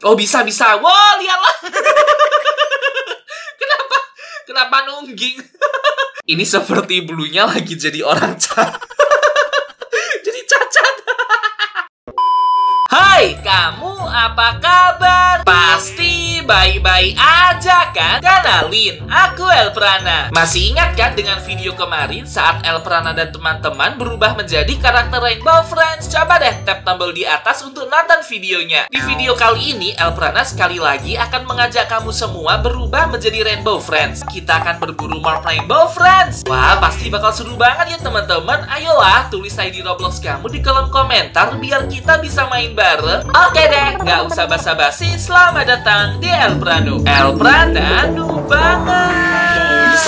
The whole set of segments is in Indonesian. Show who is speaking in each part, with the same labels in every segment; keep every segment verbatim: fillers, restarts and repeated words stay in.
Speaker 1: Oh, bisa, bisa. Wow, lihatlah. Kenapa? Kenapa nungging? Ini seperti bulunya lagi jadi orang cacat. Jadi cacat. Hai, kamu apa kabar? Pasti baik-baik aja kan? Kenalin, aku Elprana. Masih ingat kan dengan video kemarin saat Elprana dan teman-teman berubah menjadi karakter Rainbow Friends? Coba deh tap tombol di atas untuk nonton videonya. Di video kali ini, Elprana sekali lagi akan mengajak kamu semua berubah menjadi Rainbow Friends. Kita akan berburu Morph Rainbow Friends. Wah, pasti bakal seru banget ya teman-teman. Ayolah, tulis I D Roblox kamu di kolom komentar biar kita bisa main bareng. Oke deh, nggak usah basa-basi, selamat datang di Elprana. Elprana nu banget.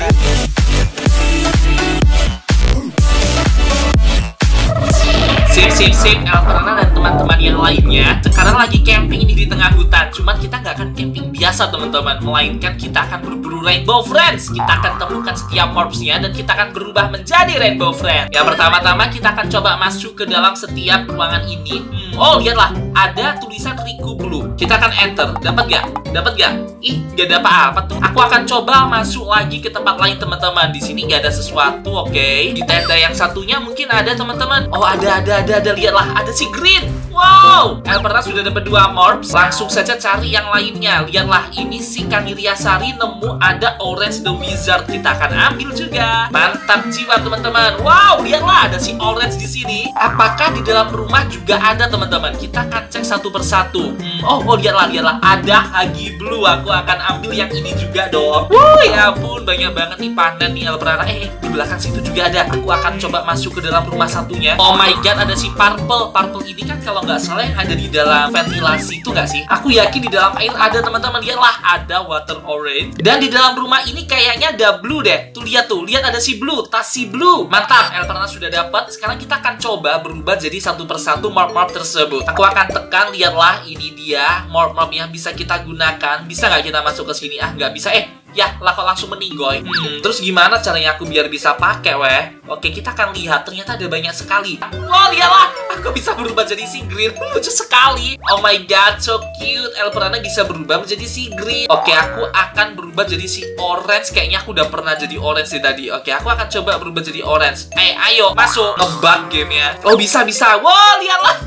Speaker 1: Sip, sip, sip, Elprana dan teman-teman yang lainnya sekarang lagi camping ini di tengah hutan. Cuman kita nggak akan camping biasa teman-teman, melainkan kita akan berburu Rainbow Friends. Kita akan temukan setiap morphs-nya dan kita akan berubah menjadi Rainbow Friends. Yang pertama-tama kita akan coba masuk ke dalam setiap ruangan ini. hmm, Oh, lihatlah, ada tulisan Riku Blue. Kita akan enter, dapat gak? Dapat gak? Ih, gak ada apa-apa tuh. Aku akan coba masuk lagi ke tempat lain teman-teman. Di sini gak ada sesuatu, oke okay. Di tenda yang satunya mungkin ada teman-teman. Oh, ada, ada, ada, ada, lihatlah, ada si Green. Wow, Elprana sudah dapat dua morphs. Langsung saja cari yang lainnya. Lihatlah, ini si Kamiriasari nemu ada Orange the Wizard. Kita akan ambil juga. Mantap jiwa teman-teman. Wow, lihatlah ada si Orange di sini. Apakah di dalam rumah juga ada teman-teman? Kita akan cek satu persatu. Hmm, oh, oh, lihatlah, lihatlah, ada Huggy Blue. Aku akan ambil yang ini juga dong. Wuh, ya ampun, banyak banget nih pandan nih Elprana. Eh, di belakang situ juga ada. Aku akan coba masuk ke dalam rumah satunya. Oh my god, ada si Purple. Purple ini kan kalau nggak salah yang ada di dalam ventilasi itu nggak sih? Aku yakin di dalam air ada teman-teman. Lihatlah, ada Water Orange. Dan di dalam rumah ini kayaknya ada Blue deh. Tuh lihat tuh, lihat ada si Blue, tas si Blue. Mantap, Elprana sudah dapat. Sekarang kita akan coba berubah jadi satu persatu morph-morph tersebut. Aku akan tekan, lihatlah, ini dia morph-morph yang bisa kita gunakan. Bisa nggak kita masuk ke sini? Ah, nggak bisa. Eh, ya, lah kok langsung meninggoy. Hmm, terus gimana caranya aku biar bisa pakai, weh? Oke, kita akan lihat. Ternyata ada banyak sekali. Oh, lihatlah, aku bisa berubah jadi si Green. Lucu sekali. Oh my god, so cute. Elprana bisa berubah menjadi si Green. Oke, aku akan berubah jadi si Orange. Kayaknya aku udah pernah jadi Orange sih tadi. Oke, aku akan coba berubah jadi Orange. Eh, ayo, masuk. Ngebug gamenya. Oh, bisa, bisa. Wow, lihatlah.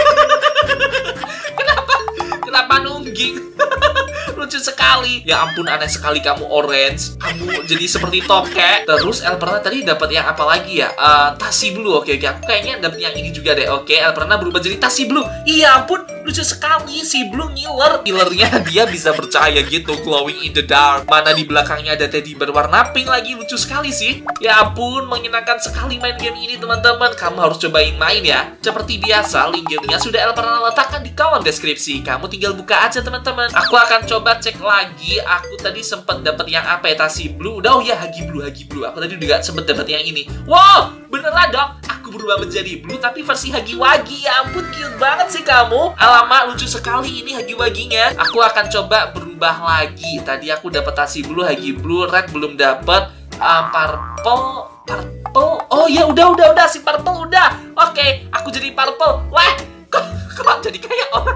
Speaker 1: Kenapa? Kenapa nungging? Lucu sekali. Ya ampun, aneh sekali kamu Orange. Kamu jadi seperti tokek. Terus Elprana tadi dapat yang apa lagi ya? Uh, Tasi Blue. Oke, oke. Aku kayaknya dapat yang ini juga deh. Oke, Elprana berubah jadi Tasi Blue. Iya ampun, lucu sekali. Si Blue ngiler. Ngilernya dia bisa percaya gitu, glowing in the dark. Mana di belakangnya ada teddy bear warna pink lagi. Lucu sekali sih. Ya ampun, menyenangkan sekali main game ini teman-teman. Kamu harus cobain main ya. Seperti biasa, link gamenya sudah Elprana letakkan di kolom deskripsi. Kamu tinggal buka aja teman-teman. Aku akan coba cek lagi. Aku tadi sempat dapat yang apa ya? Tasi Blue. Udah, oh ya, Huggy Blue, Huggy Blue. Aku tadi juga sempat dapat yang ini. Wow, beneran dong. Aku berubah menjadi Blue tapi versi Huggy Wuggy. Ya ampun, cute banget sih kamu. Alamak, lucu sekali ini Huggy Wuggy-nya. Aku akan coba berubah lagi. Tadi aku dapat Tasi Blue, Huggy Blue, Red belum dapat. Uh, purple, Purple. Oh ya, udah, udah, udah. Si Purple udah. Oke, aku jadi Purple. Wah, kok, kok jadi kayak orang?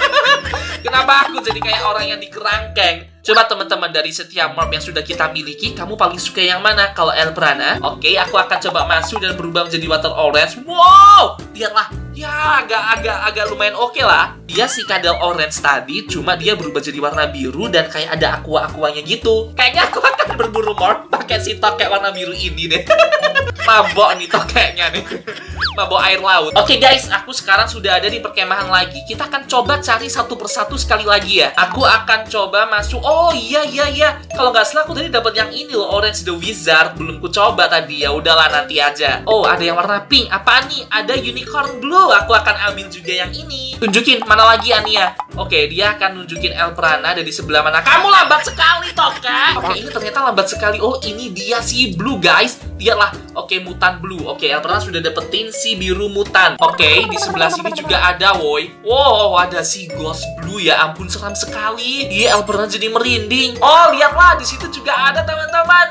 Speaker 1: Kenapa aku jadi kayak orang yang di kerangkeng? Coba teman-teman, dari setiap morph yang sudah kita miliki, kamu paling suka yang mana? Kalau Elprana, oke, aku akan coba masuk dan berubah menjadi Water Orange. Wow, lihatlah, ya agak-agak agak lumayan oke lah. Dia si kadal orange tadi, cuma dia berubah jadi warna biru dan kayak ada aqua-aquanya gitu. Kayaknya aku akan berburu morph pakai si tokek warna biru ini deh. Mabok nih tokeknya nih. Mabok air laut. Oke guys, aku sekarang sudah ada di perkemahan lagi. Kita akan coba cari satu persatu sekali lagi ya. Aku akan coba masuk. Oh iya iya iya. Kalau nggak salah aku tadi dapat yang ini loh, Orange the Wizard. Belum ku coba tadi. Ya udahlah, nanti aja. Oh, ada yang warna pink. Apaan nih? Ada Unicorn Blue. Aku akan ambil juga yang ini. Tunjukin mana lagi Ania. Oke, dia akan nunjukin Elprana dari sebelah mana. Kamu lambat sekali Toka. Oke, ini ternyata lambat sekali. Oh, ini dia si Blue guys. Lihatlah. Oke, mutan Blue. Oke, Elprana sudah dapetin si biru mutan. Oke, di sebelah sini juga ada woi. Wow, ada si Ghost Blue. Ya ampun, seram sekali. Iya, Elprana jadi merinding. Oh, lihatlah, di situ juga ada teman-teman.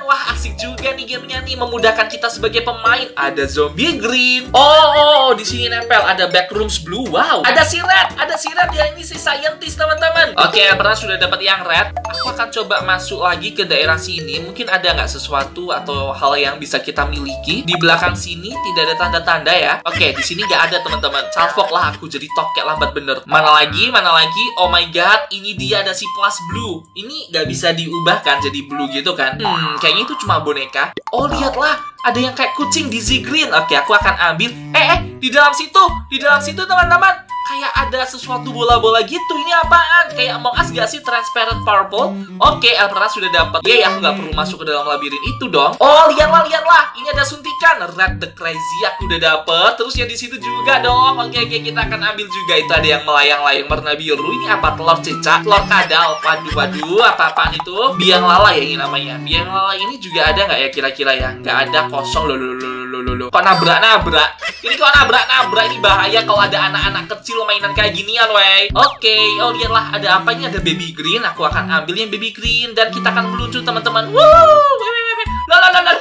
Speaker 1: Wah, asik juga nih gamenya nih, memudahkan kita sebagai pemain. Ada zombie green. Oh, oh, oh, di sini nempel ada backrooms blue. Wow, ada si red, ada si red ya, ini si scientist teman-teman. Oke, pernah sudah dapat yang red. Aku akan coba masuk lagi ke daerah sini. Mungkin ada nggak sesuatu atau hal yang bisa kita miliki. Di belakang sini tidak ada tanda-tanda ya. Oke, di sini nggak ada teman-teman. Salfok lah aku jadi tokek lambat bener. Mana lagi, mana lagi? Oh my god, ini dia ada si plus blue. Ini nggak bisa diubahkan jadi blue gitu kan? Hmm, kayaknya itu cuma boneka. Oh, lihatlah, ada yang kayak kucing di Z Green. Oke, aku akan ambil. Eh, eh, di dalam situ, di dalam situ teman-teman, kayak ada sesuatu bola-bola gitu. Ini apaan? Kayak Among Us gak sih? Transparent purple. Oke, Elpera sudah dapat. Yeay, aku nggak perlu masuk ke dalam labirin itu dong. Oh, lihatlah, lihatlah. Ini ada suntikan. Red the Crazy aku udah dapet. Terus ya di situ juga dong. Oke, oke, kita akan ambil juga. Itu ada yang melayang-layang warna biru. Ini apa? Telur cicak, telur kadal. Waduh, waduh, apa-apaan itu? Biang lala ya ini namanya. Biang lala ini juga ada nggak ya kira-kira ya? Nggak ada, kosong. Loh, loh, loh, loh, loh, loh. Kok nabrak-nabrak? Ini kok nabrak-nabrak? Ini bahaya kalau ada anak-anak kecil mainan kayak ginian, wey. Oke, oh lihatlah ada apa ini? Ada baby green. Aku akan ambil yang baby green dan kita akan meluncur teman-teman. Wow, lah lah lah lah.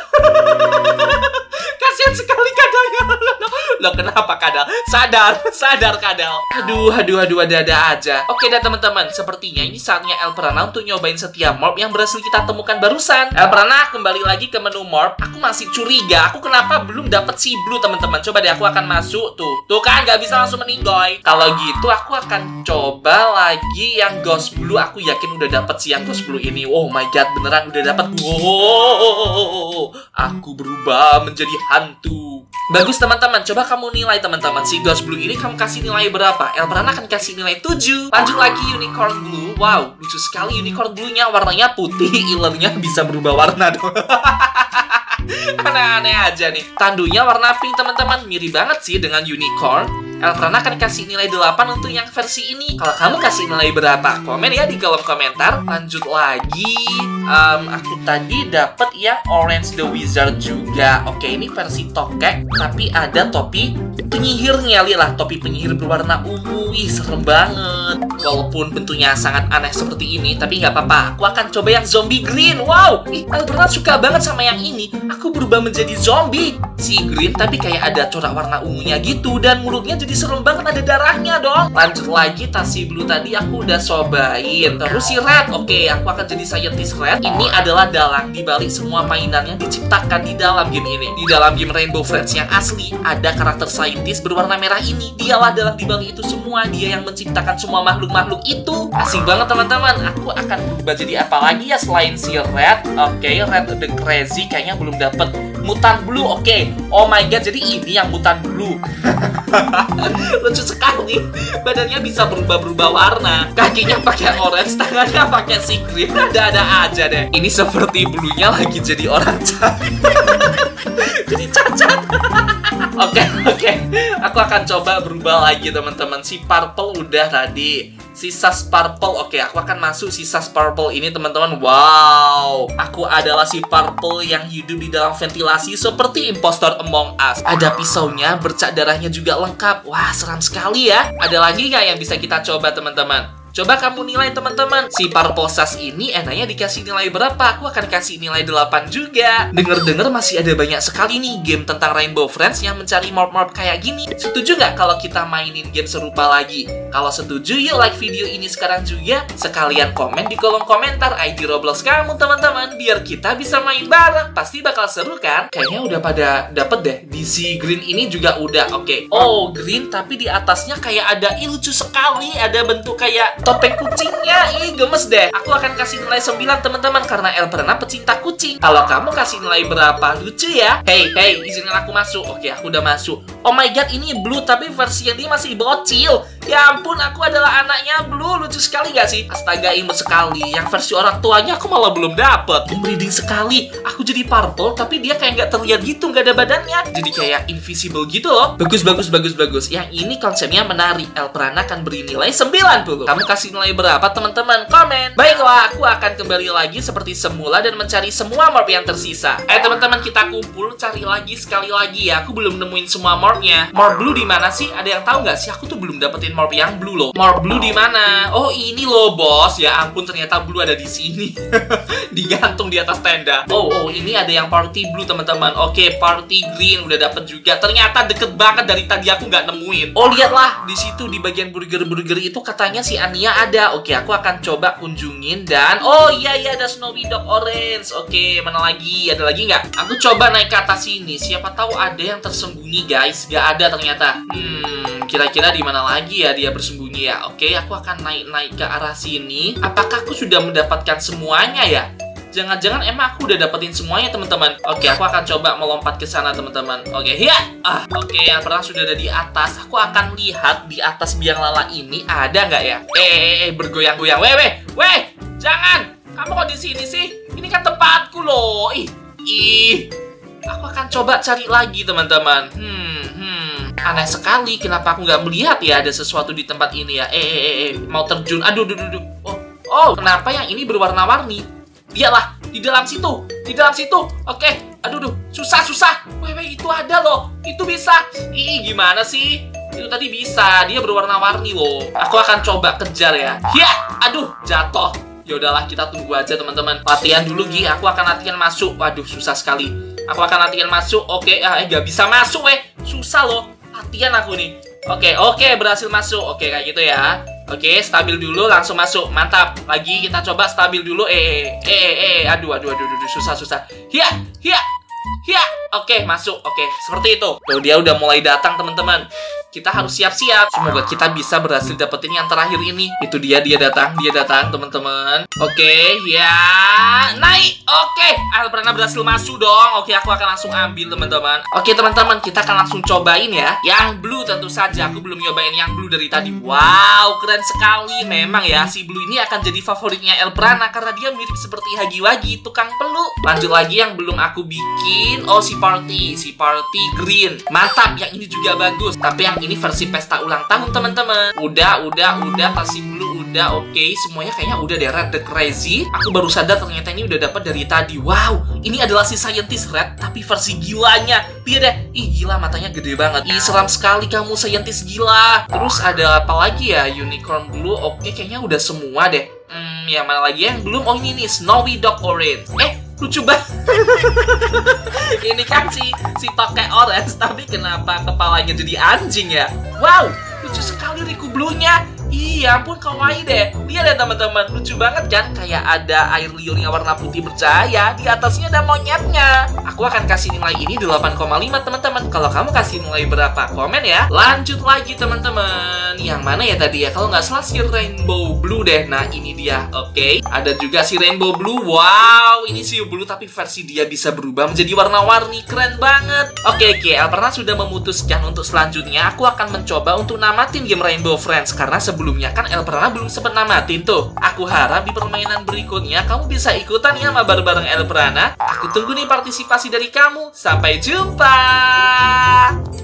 Speaker 1: Kasihan sekali kadalnya. Loh, kenapa kadal? Sadar, sadar kadal. Aduh, aduh, aduh, ada-ada aja. Oke dah teman-teman, sepertinya ini saatnya Elprana untuk nyobain setiap morph yang berhasil kita temukan barusan. Elprana kembali lagi ke menu morph. Aku masih curiga, aku kenapa belum dapat si blue teman-teman. Coba deh aku akan masuk tuh. Tuh kan gak bisa langsung meninggoy. Kalau gitu aku akan coba lagi yang ghost blue. Aku yakin udah dapat si yang ghost blue ini. Oh my god, beneran udah dapat. Wow, aku berubah menjadi hantu. Bagus teman-teman, coba kamu nilai teman-teman. Si ghost blue ini kamu kasih nilai berapa? Elprana akan kasih nilai tujuh. Lanjut lagi unicorn blue. Wow, lucu sekali unicorn blue-nya. Warnanya putih, ilernya bisa berubah warna dong. Aneh-aneh aja nih. Tandunya warna pink teman-teman. Mirip banget sih dengan unicorn. Elprana akan kasih nilai delapan untuk yang versi ini. Kalau kamu kasih nilai berapa? Komen ya di kolom komentar. Lanjut lagi. Um, aku tadi dapat yang Orange the Wizard juga. Oke, ini versi tokek, tapi ada topi penyihirnya. Lihatlah, topi penyihir berwarna ungu. Wih, serem banget. Walaupun bentuknya sangat aneh seperti ini, tapi nggak apa-apa. Aku akan coba yang zombie green. Wow, ih, Elprana suka banget sama yang ini. Aku berubah menjadi zombie. Si green, tapi kayak ada corak warna ungunya gitu. Dan mulutnya jadi serem banget, ada darahnya dong. Lanjut lagi, tas si blue tadi aku udah cobain. Terus si red, oke, aku akan jadi scientist red. Ini adalah dalang dibalik semua mainan yang diciptakan di dalam game ini. Di dalam game Rainbow Friends yang asli, ada karakter scientist berwarna merah ini. Dialah dalang dibalik itu semua. Dia yang menciptakan semua makhluk-makhluk itu. Asik banget teman-teman. Aku akan berubah jadi apa lagi ya selain si red? Oke, red the crazy kayaknya belum dapet. Mutan blue, oke. Oh my god, jadi ini yang mutan blue. Lucu sekali. Badannya bisa berubah-berubah warna. Kakinya pakai orange, tangannya pakai si green. Ada-ada aja deh. Ini seperti blue-nya lagi jadi orang cacat. Jadi cacat. Oke, oke. Aku akan coba berubah lagi teman-teman. Si purple udah tadi. Sisa purple, oke, aku akan masuk sisa purple ini teman-teman. Wow, aku adalah si purple yang hidup di dalam ventilasi seperti impostor Among Us. Ada pisaunya, bercak darahnya juga lengkap. Wah, seram sekali ya. Ada lagi nggak yang bisa kita coba teman-teman? Coba kamu nilai teman-teman. Si purple sas ini enaknya dikasih nilai berapa? Aku akan kasih nilai delapan juga. Dengar-dengar masih ada banyak sekali nih game tentang Rainbow Friends yang mencari morph-morph kayak gini. Setuju nggak kalau kita mainin game serupa lagi? Kalau setuju, yuk like video ini sekarang juga. Sekalian komen di kolom komentar I D Roblox kamu teman-teman, biar kita bisa main bareng. Pasti bakal seru kan? Kayaknya udah pada dapet deh. Di si green ini juga udah. Oke. Oh, green tapi di atasnya kayak ada, ih lucu sekali. Ada bentuk kayak topeng kucingnya. Ih, gemes deh. Aku akan kasih nilai sembilan teman-teman karena Elprana pecinta kucing. Kalau kamu kasih nilai berapa? Lucu ya? Hey, hey, izinkan aku masuk. Oke, aku udah masuk. Oh my god, ini blue tapi versi yang dia masih bocil. Ya ampun, aku adalah anaknya blue. Lucu sekali gak sih? Astaga, imut sekali. Yang versi orang tuanya aku malah belum dapet. Merinding sekali. Aku jadi purple tapi dia kayak nggak terlihat gitu, nggak ada badannya. Jadi kayak invisible gitu loh. Bagus, bagus, bagus, bagus. Yang ini konsepnya menarik. Elprana akan beri nilai sembilan puluh. Kamu kasih nilai berapa teman? teman-teman komen. Baiklah, aku akan kembali lagi seperti semula dan mencari semua morph yang tersisa. Eh teman-teman, kita kumpul cari lagi sekali lagi ya. Aku belum nemuin semua morphnya. Morph blue di mana sih? Ada yang tahu nggak sih? Aku tuh belum dapetin morph yang blue loh. Morph blue di mana? Oh ini loh bos. Ya ampun, ternyata blue ada di sini. Digantung di atas tenda. Oh oh ini ada yang party blue teman-teman. Oke, party green udah dapet juga. Ternyata deket banget dari tadi aku nggak nemuin. Oh lihatlah di situ di bagian burger-burger itu katanya si Ania ada. Oke, aku akan coba kunjungin dan oh iya iya ada Snowy Dog Orange. Oke, mana lagi? Ada lagi nggak? Aku coba naik ke atas sini. Siapa tahu ada yang tersembunyi guys. Gak ada ternyata. Hmm, kira-kira di mana lagi ya dia bersembunyi ya? Oke, aku akan naik-naik ke arah sini. Apakah aku sudah mendapatkan semuanya ya? Jangan-jangan emang aku udah dapetin semuanya teman-teman. Oke, aku akan coba melompat ke sana teman-teman. Oke, ya. Ah, oke, yang pernah sudah ada di atas. Aku akan lihat di atas biang lala ini ada nggak ya? Eh, eh, eh bergoyang-goyang. Weh, weh, weh, jangan. Kamu kok di sini sih? Ini kan tempatku loh. Ih, ih. Aku akan coba cari lagi teman-teman. Hmm, hmm. Aneh sekali. Kenapa aku nggak melihat ya ada sesuatu di tempat ini ya? Eh, eh, eh, eh. Mau terjun. Aduh, aduh, aduh. Oh, oh, kenapa yang ini berwarna-warni? Dialah, di dalam situ, di dalam situ. Oke, aduh, aduh, susah, susah. Weh, weh, itu ada loh, itu bisa. Ih, gimana sih? Itu tadi bisa, dia berwarna-warni loh. Aku akan coba kejar ya. Ya, aduh, jatuh. Ya udahlah, kita tunggu aja teman-teman. Latihan dulu, Gi. Aku akan latihan masuk. Waduh, susah sekali. Aku akan latihan masuk. Oke, ah, eh, gak bisa masuk, weh. Susah loh. Latihan aku nih. Oke, oke, berhasil masuk. Oke, kayak gitu ya. Oke, stabil dulu, langsung masuk. Mantap. Lagi kita coba stabil dulu. Eh, eh, eh, eh. Aduh, aduh, aduh, aduh, susah, susah. Hia, hia, hia. Oke, masuk. Oke, seperti itu. Tuh, dia udah mulai datang, teman-teman. Kita harus siap-siap. Semoga kita bisa berhasil dapetin yang terakhir ini. Itu dia, dia datang, dia datang, teman-teman. Oke, ya. Naik. Oke, Elprana berhasil masuk dong. Oke, aku akan langsung ambil, teman-teman. Oke, teman-teman, kita akan langsung cobain ya. Yang blue tentu saja. Aku belum nyobain yang blue dari tadi. Wow, keren sekali. Memang ya, si blue ini akan jadi favoritnya Elprana karena dia mirip seperti Hagiwagi, tukang peluk. Lanjut lagi yang belum aku bikin. Oh, si party, si party green. Mantap, yang ini juga bagus. Tapi yang ini versi pesta ulang tahun teman-teman. Udah, udah, udah. Versi blue udah. Oke, okay. Semuanya kayaknya udah deh. Red the Crazy. Aku baru sadar ternyata ini udah dapat dari tadi. Wow, ini adalah si Scientist Red tapi versi gilanya. Lihat deh. Ih, gila, matanya gede banget. Ih, seram sekali kamu Scientist gila. Terus ada apa lagi ya? Unicorn Blue. Oke, okay, kayaknya udah semua deh. Hmm, ya mana lagi yang belum? Oh, ini nih Snowy Dog Orange. Eh, lucu banget. Ini kan si si tokek orange, tapi kenapa kepalanya jadi anjing ya? Wow, lucu sekali Riku Blue-nya. Iya ampun, kawaii deh. Lihat ya teman-teman, lucu banget kan? Kayak ada air liur yang warna putih bercahaya. Di atasnya ada monyetnya. Aku akan kasih nilai ini delapan koma lima teman-teman. Kalau kamu kasih nilai berapa? Komen ya. Lanjut lagi teman-teman. Yang mana ya tadi ya? Kalau nggak salah si Rainbow Blue deh. Nah ini dia. Oke, okay. Ada juga si Rainbow Blue. Wow, ini si Blue tapi versi dia bisa berubah menjadi warna-warni. Keren banget. Oke, okay, oke. Okay. Elprana sudah memutuskan untuk selanjutnya. Aku akan mencoba untuk namatin game Rainbow Friends karena sebelum Sebelumnya kan Elprana belum sempat namatin tuh. Aku harap di permainan berikutnya kamu bisa ikutan ya mabar bareng Elprana. Aku tunggu nih partisipasi dari kamu. Sampai jumpa.